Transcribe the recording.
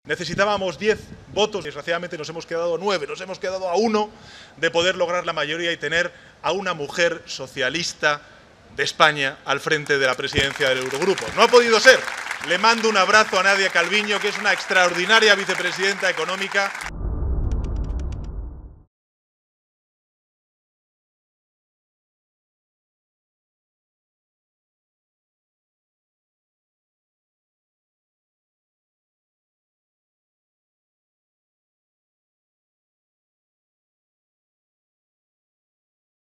Necesitábamos 10 votos, desgraciadamente nos hemos quedado a 9, nos hemos quedado a 1 de poder lograr la mayoría y tener a una mujer socialista de España al frente de la presidencia del Eurogrupo. No ha podido ser. Le mando un abrazo a Nadia Calviño, que es una extraordinaria vicepresidenta económica.